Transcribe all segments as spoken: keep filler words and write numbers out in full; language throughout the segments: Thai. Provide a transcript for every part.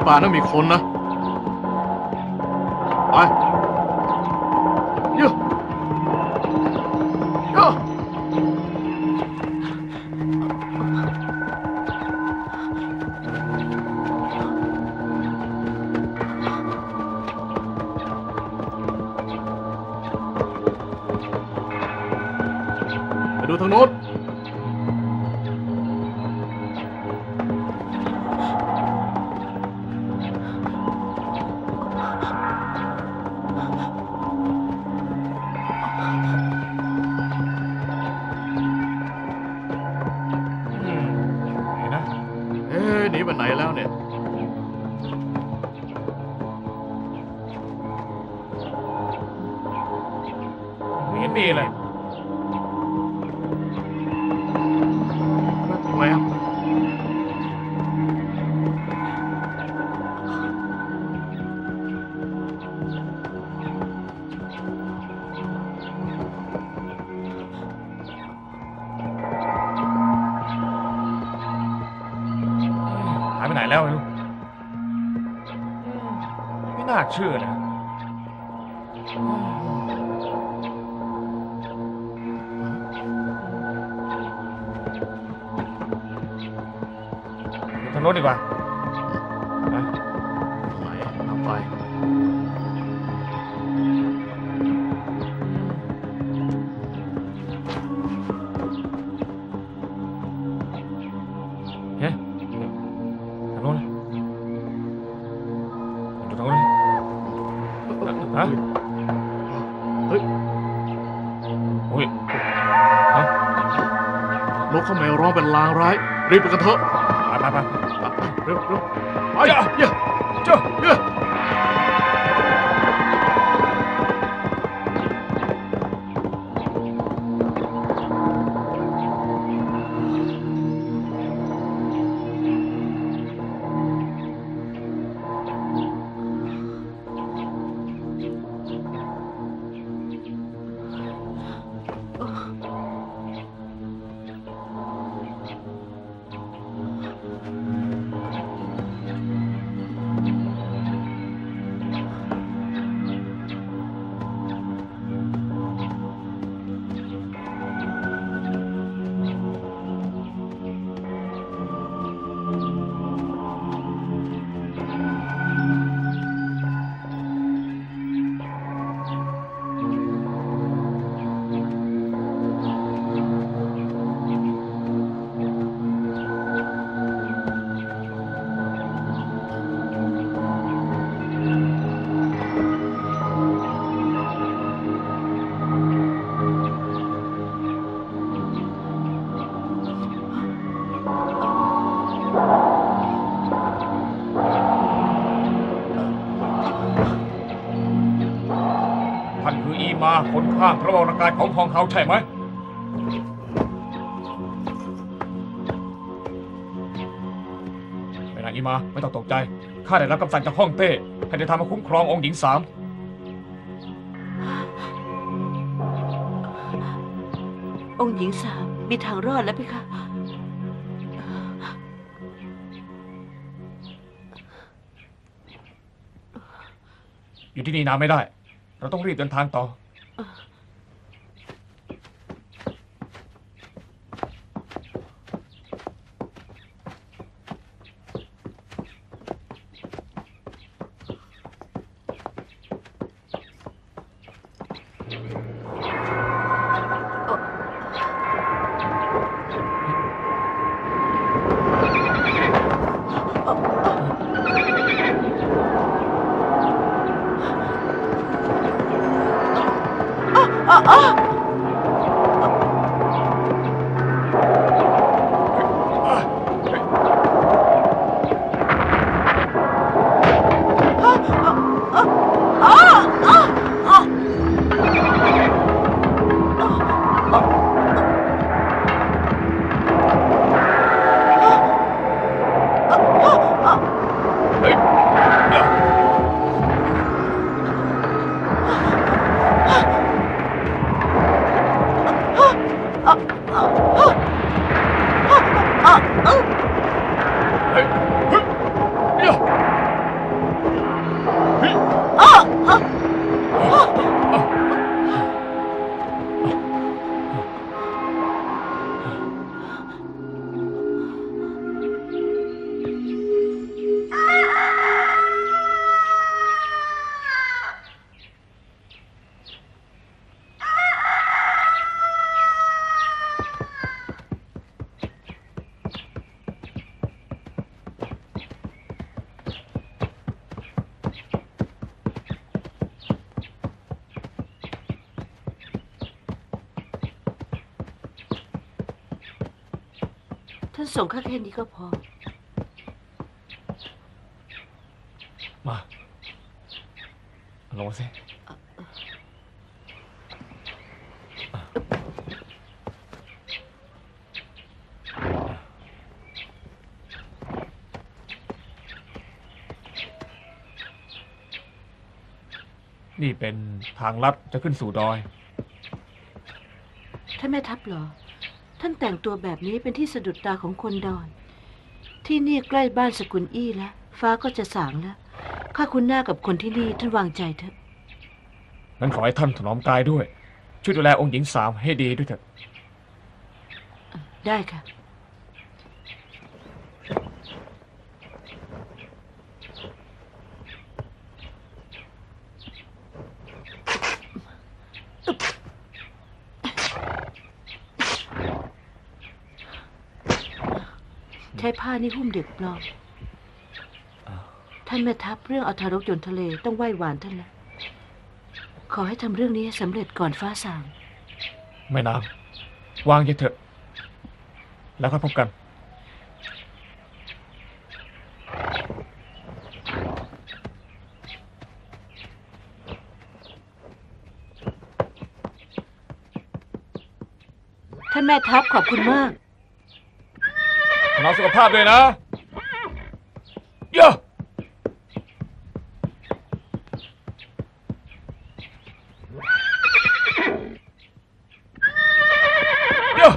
ป่านั้นมีคนนะไปเยอะเยอะไปดูทางโน้นหนีไปไหนแล้วเนี่ยไม่เห็นมีเลยทำไมอ่ะหายไปไหนแล้วไม่รู้ไม่น่าเชื่อนะทางโน้นดีกว่าไปไหนนำไปเฮ้ยทางโน้นดูทางโน้นฮะเฮ้ยโอ้ยฮะนกข้าแมวร้องเป็นลางร้ายรีบไปกันเถอะไปไปไปเร็วเร็วไปเยอะเจ้าเยอะท่านคืออีมาคนข้างพระวรกายของพองเขาใช่ไหมไม่นางอีมาไม่ต้องตกใจข้าได้รับคำสั่งจากฮ่องเต้ให้ได้ทำมาคุ้มครององค์หญิงสามองค์หญิงสามมีทางรอดแล้วไหมคะอยู่ที่นี่นานไม่ได้เราต้องรีบเดินทางต่อท่านส่งข้าแค่นี้ก็พอมาลงมาสินี่เป็นทางลัดจะขึ้นสู่ดอยท่านแม่ทัพเหรอท่านแต่งตัวแบบนี้เป็นที่สะดุดตาของคนดอยที่นี่ใกล้บ้านสกุลอี้แล้วฟ้าก็จะสางแล้วข้าคุ้นหน้ากับคนที่นี่ท่านวางใจเถอะงั้นขอให้ท่านถนอมกายด้วยช่วยดูแลองค์หญิงสาวให้ดีด้วยเถอะได้ค่ะใช้ผ้านี่หุ้มเด็กปลอมท่านแม่ทัพเรื่องเอาทารกโยนทะเลต้องไหว้วานท่านละขอให้ทำเรื่องนี้สำเร็จก่อนฟ้าสางแม่นางวางเถอะแล้วค่อยพบกันท่านแม่ทัพขอบคุณมากเราสุขภาพด้วยนะเยอะเยอะ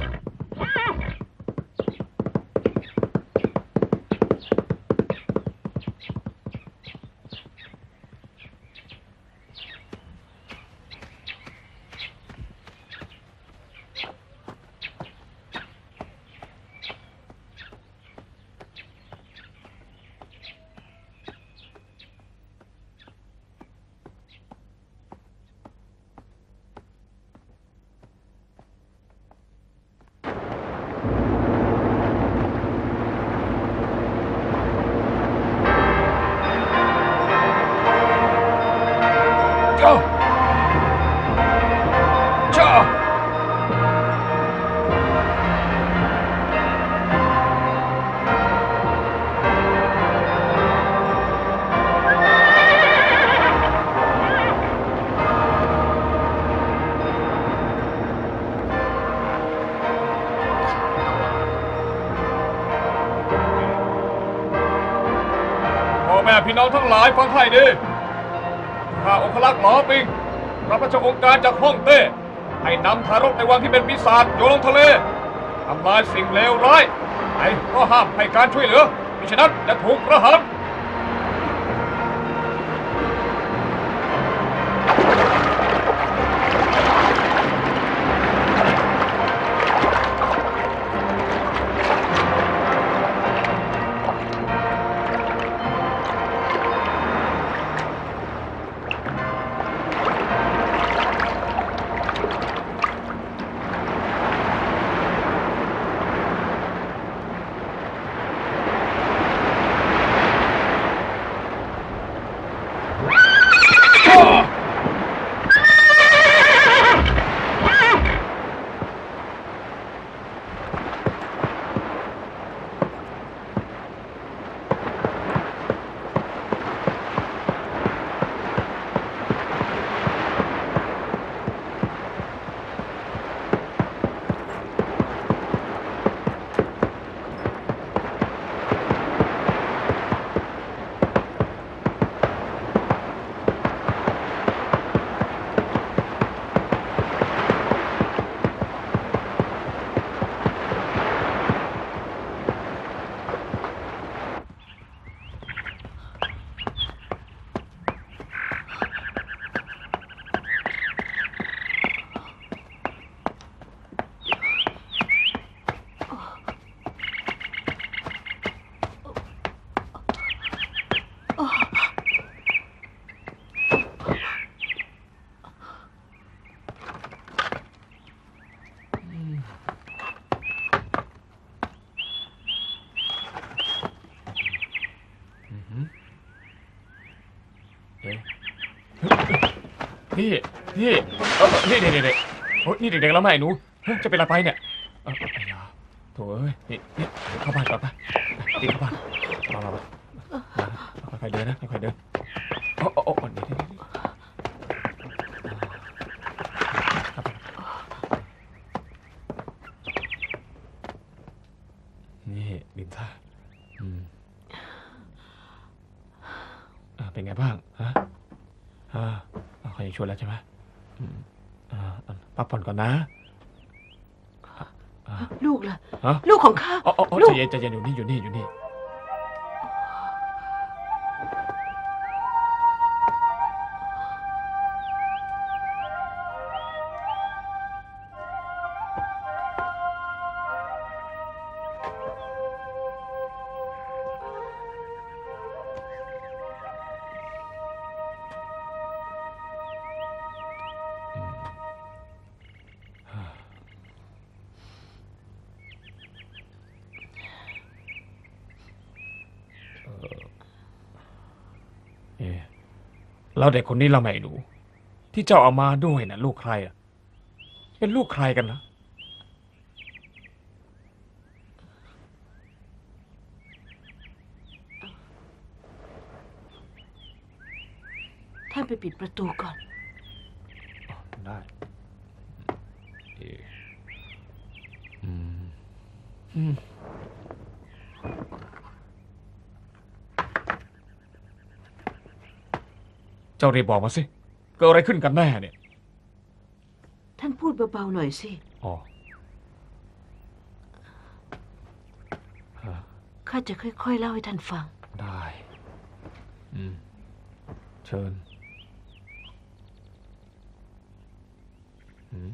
แม่พี่น้องทั้งหลายฟังให้ดีข้าองครักษ์หลอปิงรับราชองค์การจากฮ่องเต้ให้นำทารกในวังที่เป็นปีศาจโยนลงทะเลทำลายสิ่งเลวร้ายไอ้ก็ห้ามให้การช่วยเหลือมิฉะนั้นจะถูกประหารนี่นี่เออนี่เด็กๆโอ้นี่เด็กๆแล้วแม่หนูจะเป็นอะไรไปเนี่ยเออโถ่เอ้ยนี่นี่เข้าบ้านก่อนปะตีเข้าบ้านมามามาค่อยๆเดินนะค่อยๆเดินโอ้โอ้โอ้นี่นี่นี่ดินท่าอืมเป็นไงบ้างฮะอ่าเขายังช่วยแล้วใช่ไหมอืมอ่าพักผ่อนก่อนนะลูกล่ะฮะลูกของข้าอ๋ออ๋อลูใจกเย็นใจเย็นอยู่นี่อยู่นี่อยู่นี่เอ๊ะแล้วเด็กคนนี้เราไม่รู้ที่เจ้าเอามาด้วยนะลูกใครอ่ะเป็นลูกใครกันนะท่านไปปิดประตูก่อนได้เอ๊ะอืมอืมเจ้ารีบบอกมาสิเกิดอะไรขึ้นกันแน่เนี่ยท่านพูดเบาๆหน่อยสิอ๋อข้าจะค่อยๆเล่าให้ท่านฟังได้อืมเชิญอืม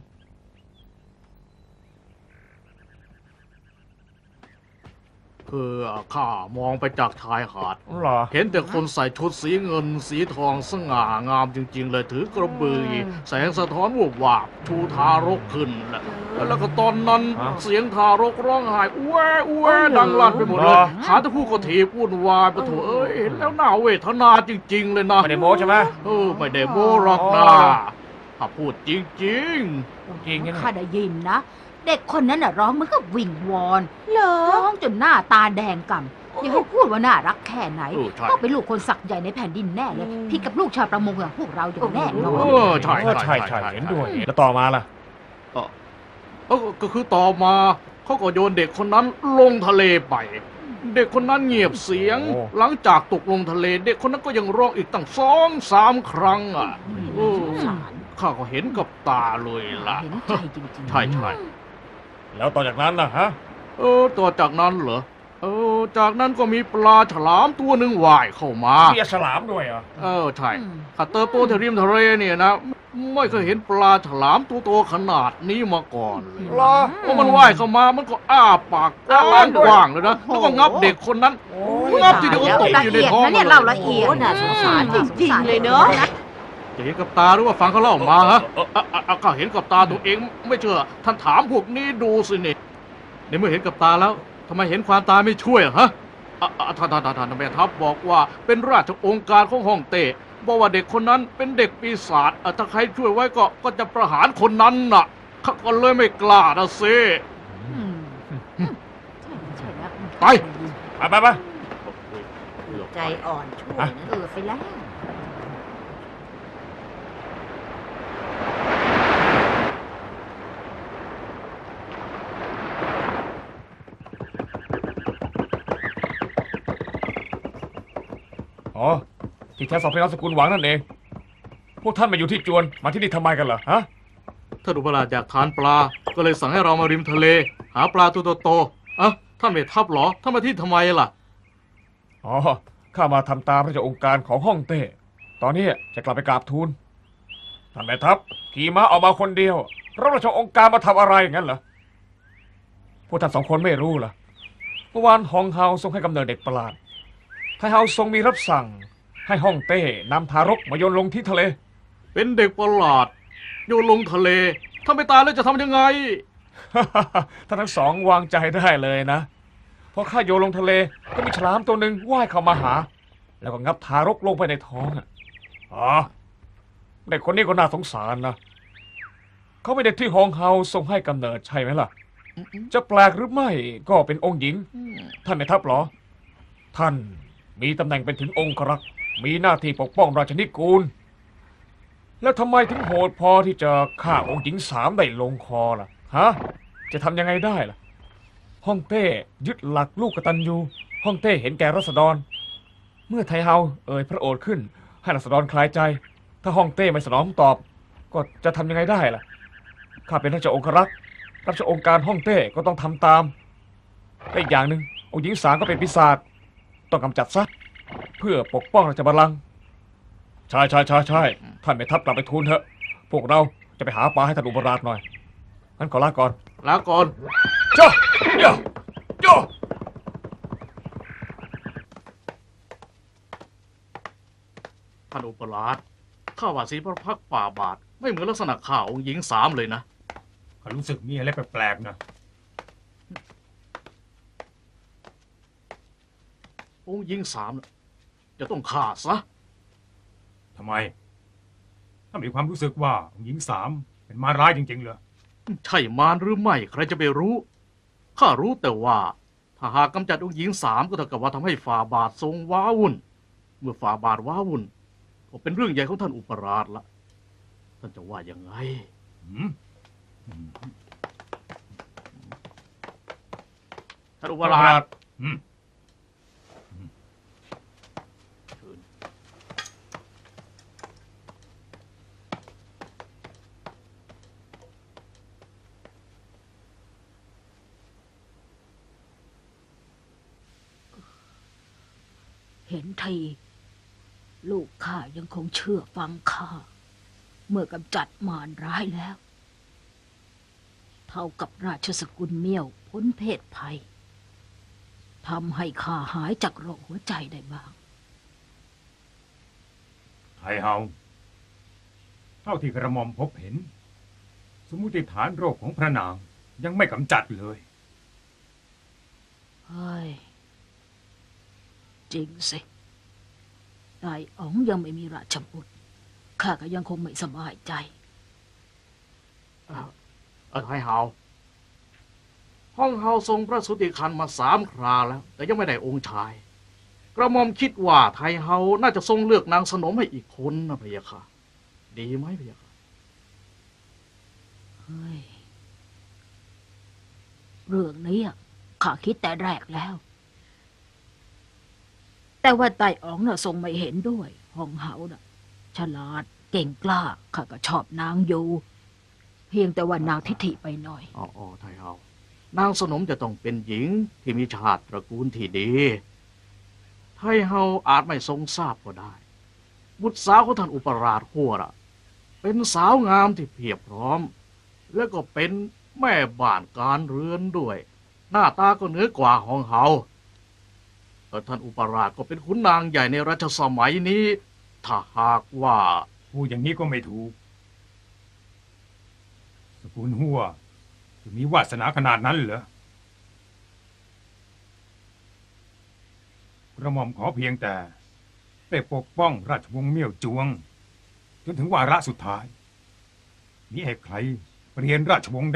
คือข้ามองไปจากชายหาดเหรอเห็นแต่คนใส่ชุดสีเงิน สีทองสง่างามจริง ๆ เลยถือกระบือ แสงสะท้อนวูบวาบชูทารกขึ้นแหละแล้วก็ตอนนั้นเสียงทารกร้องไห้อ้วอ้วดังลั่นไปหมดเลยขาตะพูกก็ถีบวุ่นวายไปโถเอ้ยเห็นแล้วน่าเวทนาจริง ๆ เลยนะไม่ได้โม้ใช่ไหมเออไม่ได้โม้หรอกนะถ้าพูดจริงจริงไงข้าได้ยินนะ เด็กคนนั้นน่ะร้องเหมือนกับวิงวอนเหรอร้องจนหน้าตาแดงก่ำอย่าให้พูดว่าน่ารักแค่ไหนเออใช่ต้องเป็นลูกคนศักดิ์ใหญ่ในแผ่นดินแน่เลยพี่กับลูกชาวประมงอย่างพวกเราอย่างแน่นอเอน อใช่เออใช่ใช่เห็นด้วยแล้วต่อมาล่ะเออเออก็คือต่อมาเขาก็โยนเด็กคนนั้นลงทะเลไป เด็กคนนั้นเงียบเสียงโอ้หลังจากตกลงทะเล เด็กคนนั้นก็ยังร้องอีกตั้งสองสามครั้งอ่ะเออสงสารข้าก็เห็นกับตาเลยล่ะเห็นใจจริงๆใช่ใช่แล้วต่อจากนั้นนะฮะเออต่อจากนั้นเหรอเออจากนั้นก็มีปลาฉลามตัวหนึ่งว่ายเข้ามามีฉลามด้วยเหรอเออใช่ข้าเติบโตแถวริมทะเลเนี่ยนะไม่เคยเห็นปลาฉลามตัวโตขนาดนี้มาก่อนเลยเหรอพอมันว่ายเข้ามามันก็อ้าปากกว้างกว้างเลยนะแล้วก็งับเด็กคนนั้นโอ้ยงับทีเดียวก็ตกอยู่ในท้องละเอียดนะเนี่ยเราละเอียดโอ้น่าสงสารจริงๆเลยเนอะจะเห็นกับตาหรือว่าฟังเขาเล่ามาฮะอ่ะอ่ะอ่ะก็เห็นกับตาตัวเองไม่เชื่อท่านถามพวกนี้ดูสิเนี่ยในเมื่อเห็นกับตาแล้วทำไมเห็นความตาไม่ช่วยอะฮะอ่ะอ่ะท่านท่านท่านท่านแม่ทัพบอกว่าเป็นราชองค์การของฮ่องเต้บอกว่าเด็กคนนั้นเป็นเด็กปีศาจอ่ะถ้าใครช่วยไว้ก็ก็จะประหารคนนั้นน่ะข้าก็เลยไม่กล้านะเซอืมใช่แล้วไปไปไปไปใจอ่อนช่วยนะเออไปแล้วอ๋อที่แท้สองพี่น้องสกุลหวังนั่นเอง พวกท่านมาอยู่ที่จวนมาที่นี่ทำไมกันเหรอฮะท่านอุปราชอยากทานปลา ก็เลยสั่งให้เรามาริมทะเล หาปลาตัวโตๆอ่ะท่านไม่ทับเหรอท่านมาที่ทำไมล่ะอ๋อข้ามาทำตามพระเจ้าองค์การของฮ่องเต้ ตอนนี้จะกลับไปกราบทูลท่านแม่ทัพขี่ม้าออกมาคนเดียวรับราชองค์การมาทำอะไรงั้นเหรอพวกท่านสองคนไม่รู้เหรอเมื่อวานฮองเฮาทรงให้กำเนิดเด็กประหลาดไทเฮาทรงมีรับสั่ง ให้ฮ่องเต้นำทารกมาโยนลงที่ทะเลเป็นเด็กประหลาดโยนลงทะเลถ้าไม่ตายแล้วจะทำยังไงท่านทั้งสองวางใจได้เลยนะพอข้าโยนลงทะเลก็มีฉลามตัวหนึ่งว่ายเข้ามาหา แล้วก็งับทารกลงไปในท้องอ่ะอ๋อเด็กคนนี้ก็น่าสงสารนะเขาเป็นเด็กที่ฮองเฮาทรงให้กำเนิดใช่ไหมล่ะจะแปลกหรือไม่ก็เป็นองค์หญิง ท่านแม่ทัพเหรอ ท่านมีตำแหน่งเป็นถึงองครักษ์มีหน้าที่ปกป้องราชนิกูล แล้วทำไมถึงโหดพอที่จะฆ่าองค์หญิงสามได้ลงคอล่ะ ฮะ จะทำยังไงได้ล่ะ ฮ่องเต้ยึดหลักลูกกตัญญู ฮ่องเต้เห็นแก่รัษฎร เมื่อไทเฮาเอ่ยพระโอษฐ์ขึ้น ให้รัษฎรคลายใจ ถ้าฮ่องเต้ไม่สนองตอบ ก็จะทำยังไงได้ล่ะ ข้าเป็นราชองครักษ์ราชองค์การฮ่องเต้ก็ต้องทำตามและอีกอย่างหนึ่งองค์หญิงสามก็เป็นปีศาจต้องกำจัดซะเพื่อปกป้องราชบัลลังก์ใช่ใช่ใช่ใช่ท่านแม่ทัพกลับไปทูลเถอะ พวกเราจะไปหาปลาให้ท่านอุปราชหน่อยงั้นขอลาก่อนลาก่อนจ้าจ้าจ้าท่านอุปราชข้าว่าสีพระพักตร์ฝ่าบาท ไม่เหมือนลักษณะข่าองค์หญิงสามเลยนะข้ารู้สึกมีอะไรแปลกๆนะองค์หญิงสามน่ะจะต้องฆ่าซะทำไมถ้ามีความรู้สึกว่าหญิงสามเป็นมารร้ายจริงๆเหรอใช่มารหรือไม่ใครจะไปรู้ ข้ารู้แต่ว่า ถ้าหากกำจัดองค์หญิงสามก็เท่ากับว่าทำให้ฝ่าบาททรงว้าวุ่น เมื่อฝ่าบาทว้าวุ่นก็เป็นเรื่องใหญ่ของท่านอุปราชละท่านจะว่ายังไงหืมท่านอุปราชอืมเห็นทีลูกข้ายังคงเชื่อฟังข้าเมื่อกำจัดมารร้ายแล้ว เท่ากับราชสกุลเมี่ยวพ้นเพศภัยทำให้ข้าหายจากโรคหัวใจได้บ้างไทเฮาเท่าที่กระหม่อมพบเห็น สมมุติฐานโรคของพระนางยังไม่กำจัดเลยเฮ้ย จริงสิไต่อ๋องยังไม่มีราชบุตรข้าก็ยังคงไม่สบายใจเอ่อเออให้เฮาห้องเฮาทรงพระสุติคันมาสามคราแล้ว แต่ยังไม่ได้องค์ชาย กระหม่อมคิดว่าไทเฮาน่าจะทรงเลือกนางสนมให้อีกคนนะพะยะค่ะ ดีไหมพะยะค่ะเฮ้ย เรื่องนี้อะข้าคิดแต่แรกแล้ว แต่ว่าไต่อ๋องน่ะทรงไม่เห็นด้วยห้องเฮาน่ะ ฉลาดเก่งกล้าข้าก็ชอบนางอยู่ เพียงแต่ว่านางทิฐิไปหน่อยอ๋ออ๋อไทเฮานางสนมจะต้องเป็นหญิงที่มีชาติตระกูลที่ดีไทเฮาอาจไม่ทรงทราบก็ได้ บุตรสาวของท่านอุปราชหัวระเป็นสาวงามที่เพียบพร้อม แล้วก็เป็นแม่บ้านการเรือนด้วย หน้าตาก็เหนือกว่าของเฮาแต่ท่านอุปราชก็เป็นขุนนางใหญ่ในรัชสมัยนี้ ถ้าหากว่าพูดอย่างนี้ก็ไม่ถูก สกุลหัวจะมีวาสนาขนาดนั้นเหรอกระหม่อมขอเพียงแต่ได้ปกป้องราชวงศ์เมี่ยวจวง จนถึงวาระสุดท้ายมิให้ใครเปลี่ยนราชวงศ์ได้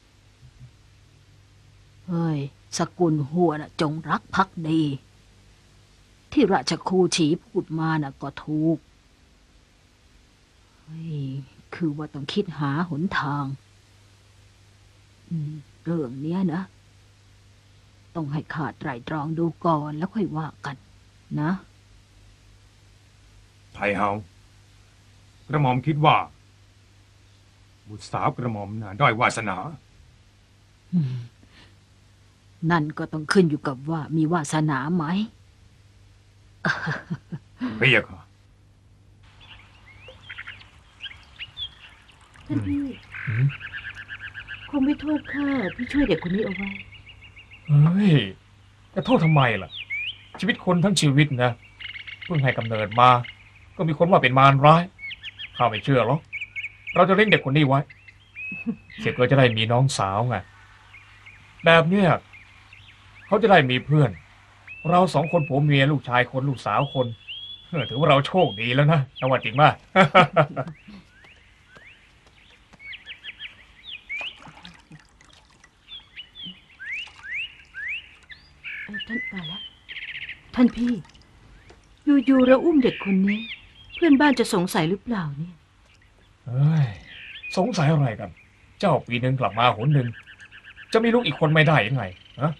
เฮ้ย สกุลหัวน่ะจงรักภักดี ที่ราชครูฉีพูดมาน่ะก็ถูก เฮ้ย คือว่าต้องคิดหาหนทาง อืม เรื่องเนี้ยนะ ต้องให้ข้าไตร่ตรองดูก่อนแล้วค่อยว่ากัน นะไทเฮากระหม่อมคิดว่า บุตรสาวกระหม่อมน่ะด้อยวาสนาอืม นั่นก็ต้องขึ้นอยู่กับว่ามีวาสนาไหมเรียกค่ะท่านพี่คงไม่โทษข้าที่ช่วยเด็กคนนี้เอาไว้เฮ้ยจะโทษทำไมล่ะ ชีวิตคนทั้งชีวิตนะเพิ่งให้กำเนิดมา ก็มีคนว่าเป็นมารร้ายข้าไม่เชื่อหรอกเราจะเลี้ยงเด็กคนนี้ไว้ เสร็จก็จะได้มีน้องสาวไงแบบเนี้ยเขาจะได้มีเพื่อน เราสองคนผัวเมียลูกชายคนลูกสาวคนเออถือว่าเราโชคดีแล้วนะจังหวัดจริงป่ะทเออท่านไปแล้วท่านพี่ อยู่ๆเราอุ้มเด็กคนนี้ เพื่อนบ้านจะสงสัยหรือเปล่าเนี่ยเฮ้ยสงสัยอะไรกัน เจ้าปีหนึ่งกลับมาหนหนึ่งจะมีลูกอีกคนไม่ได้ยังไงฮะ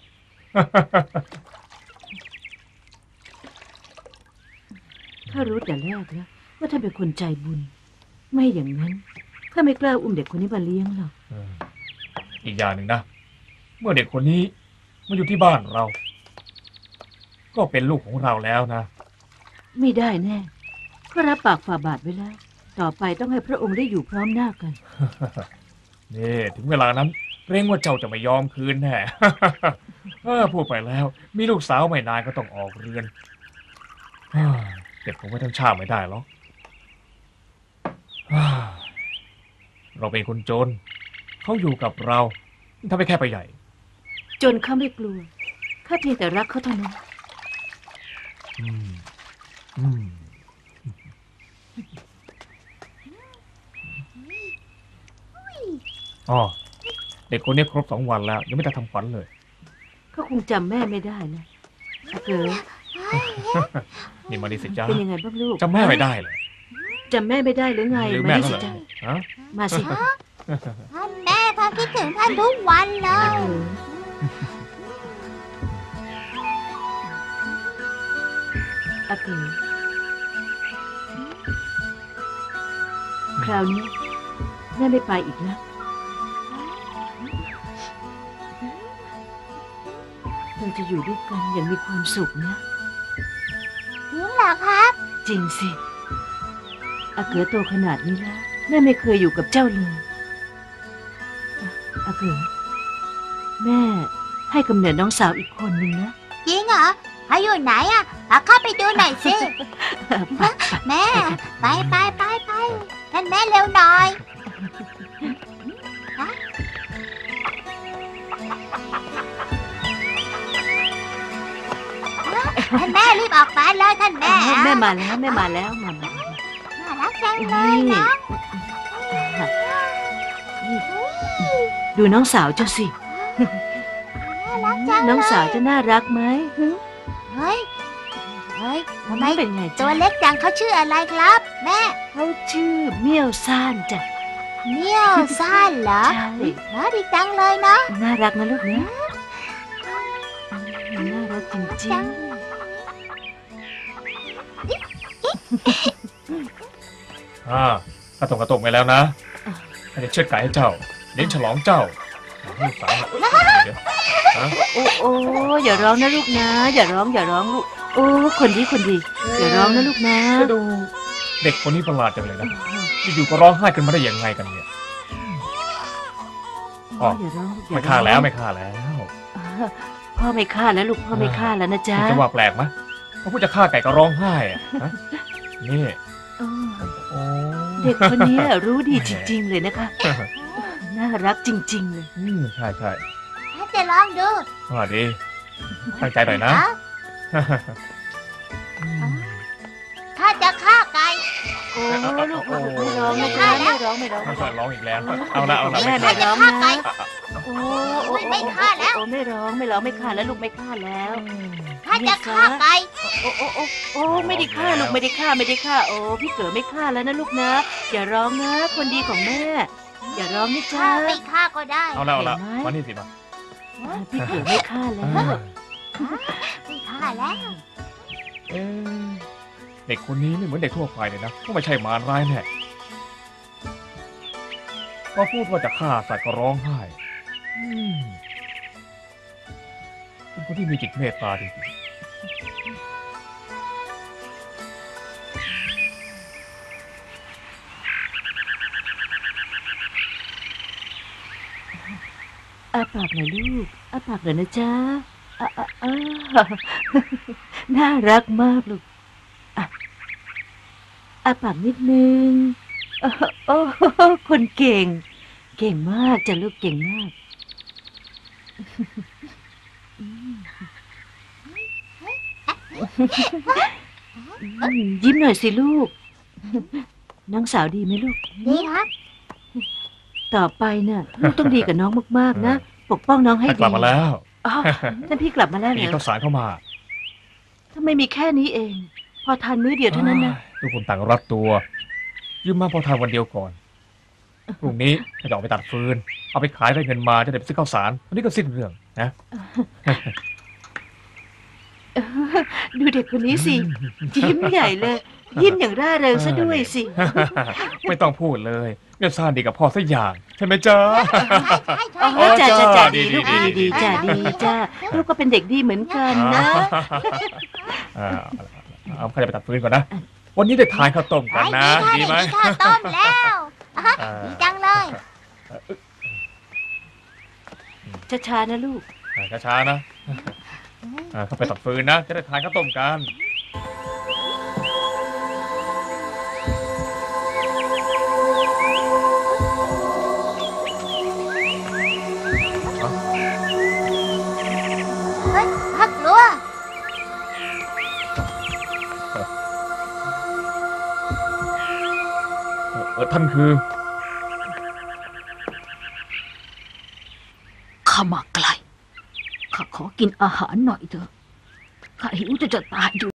ข้ารู้แต่แรกแล้วว่าท่านเป็นคนใจบุญ ไม่อย่างนั้นข้าไม่กล้าอุ้มเด็กคนนี้มาเลี้ยงหรอกเอออีกอย่างหนึ่งนะ เมื่อเด็กคนนี้มาอยู่ที่บ้านเรา ก็เป็นลูกของเราแล้วนะไม่ได้แน่ก็รับปากฝ่าบาทไว้แล้ว ต่อไปต้องให้พระองค์ได้อยู่พร้อมหน้ากันนี่ถึงเวลานั้นเกรงว่าเจ้าจะไม่ยอมคืนแน่ เออพูดไปแล้ว มีลูกสาวไม่นานก็ต้องออกเรือนเฮ้ยเก็บผมไว้ทั้งชาติไม่ได้หรอก เฮ้ยเราเป็นคนจน เขาอยู่กับเราถ้าไม่แค่ไปใหญ่จนข้าไม่กลัวข้าเพียงแต่รักเขาเท่านั้นอืม อืม อ๋อ เด็กคนนี้ครบสองวันแล้ว ยังไม่ได้ทำขวัญเลยเขาคงจำแม่ไม่ได้นะอาเก๋อนี่มาดิสิจ้าเป็นยังไงบ้างลูกจำแม่ไม่ได้เลยจำแม่ไม่ได้หรือไงหรือมาแม่ดิก็สิเหรอจ้าฮะมาสิท่านแม่พ่อคิดถึงท่านทุกวันเลอาย เก๋ออาเก๋อคราวนี้แม่ไม่ไปอีกแล้วเราจะอยู่ด้วยกันอย่างมีความสุขนะจริงเหรอครับจริงสิอาเก๋อโตขนาดนี้แล้วแม่ไม่เคยอยู่กับเจ้าเลยอ่ะอาเก๋อแม่ให้กำเนิดน้องสาวอีกคนหนึ่งนะจริงเหรอเขาอยู่ไหนอ่ะพาเข้าไปดูหน่อยสิไปแม่ ไปไปไปไปท่านแม่เร็วหน่อยท่านแม่รีบออกมาเลยท่านแม่แม่มาแล้วแม่มาแล้วมามาน่ารักจังเลยนะนี่ดูน้องสาวเจ้าสิน่ารักจังน้องสาวจะน่ารักไหมฮึเฮ้ยเฮ้ยทำไมเป็นไงตัจ๊ะวเล็กจังเขาชื่ออะไรครับ แม่เขาชื่อเมี่ยวซ่านจ้ะเมี่ยวซ่านเหรอใช่น่าดีจังเลยนะน่ารักนะลูกนะน่ารักจริงจังอ่ากระตงกระตงไปแล้วนะให้จะเชือดไก่ให้เจ้า เลี้ยงฉลองเจ้าลูกสาวนะเดี๋ยวฮะๆโอ้โอ้อย่าร้องนะลูกนะ อย่าร้องอย่าร้องลูกโอ้คนดีคนดี อย่าร้องนะลูกนะจะดูเด็กคนนี้ประหลาดจังเลยนะอยู่ๆก็ร้องไห้กันมาได้ยังไงกันเนี่ยโอ้อย่าร้องอย่าไม่ร้ฆ่าองแล้วไม่ฆ่าแล้วพ่อไม่ฆ่าแล้วลูกพ่อไม่ฆ่าแล้วนะจ๊ะจะว่าแปลกไหมพอพูดจะฆ่าไก่ก็ร้องไห้อะฮะนี่เออโอ้เด็กคนนี้รู้ดีจริง ๆ เลยนะคะ น่ารักจริง ๆ เลยอืมใช่ใช่ถ้าจะลองดูสวัสดีตั้งใจหน่อยนะข้าจะฆ่าไก่โอ้ลูกลูกไม่ร้องไม่ร้องไม่ร้องไม่ร้องไม่ใช่ร้องอีกแล้ว เอาละเอาละแม่ไม่ไม่ฆ่าร้องนะโอ้โอ้ไม่ฆ่าแล้วโอ้ไม่ร้องไม่ร้องไม่ฆ่าแล้วลูกไม่ฆ่าแล้วข้าจะฆ่าไก่โอ้โอ้โอ้โอ้ไม่ได้ฆ่าลูกไม่ได้ฆ่าไม่ได้ฆ่าโอ้พี่เก๋ไม่ฆ่าแล้วนะลูกนะ อย่าร้องนะคนดีของแม่ อย่าร้องนะจ๊ะข้าไม่ฆ่าก็ได้เอาละเอาละมานี่สิมาพี่เก๋ไม่ฆ่าแล้วไม่ฆ่าแล้วเอ๊ะเด็กคนนี้ไม่เหมือนเด็กทั่วไปเลยนะต้องไม่ใช่มารร้ายแน่ก็พูดว่าจะฆ่าสัตว์ก็ร้องไห้อืมเป็นคนที่มีจิตเมตตาจริงๆอาปากหน่อยลูกอาปากหน่อยนะจ๊ะอ่ะอ่ะอ่ะน่ารักมากลูกอ่ะอาปากนิดนึงโอ้โอ้คนเก่ง เก่งมากจ้ะลูกเก่งมากอืมยิ้มหน่อยสิลูก น้องสาวดีไหมลูกดีครับต่อไปน่ะลูกต้องดีกับน้องมากๆนะ ปกป้องน้องให้ท่านดีกลับมาแล้วออ๋อท่านพี่กลับมาแล้วเหรมีอข้าวสารเข้ามาทำไมมีแค่นี้เอง พอทานมื้อเดียวเท่านั้นนะทุกคนต่างรัดตัวยืมมาพอทานวันเดียวก่อนพรุ่งนี้ถ้าจะออกไปตัดฟืน เอาไปขายได้เงินมาจะได้ไปซื้อข้าวสารวันนี้ก็สิ้นเรื่องนะดูเด็กคนนี้สิ ยิ้มใหญ่เลย ยิ้มอย่างร่าเริงซะด้วยสิไม่ต้องพูดเลยเมียซ่านดีกับพ่อสักอย่างใช่ไหมจ๊ะอ๋อโอ้จ้าจ้าจ้าจ้าดีดีดีลูกดีดีดีจ้าดีจ้าลูกก็เป็นเด็กดีเหมือนกันนะอ่าเอาข้าจะไปตัดฟืนก่อนนะ วันนี้ได้ทานข้าวต้มกันนะดีดีไหมข้าวต้มแล้วอ่ะฮะอ่าดีจังเลยช้าๆนะลูกอ่าช้าๆนะอ่าเข้าไปตัดฟืนนะ จะได้ทานข้าวต้มกันเฮ้ยพักกลัวเออท่านคือข้ามาไกลข้าขอกินอาหารหน่อยเถอะข้าหิวจะจะตายอยู่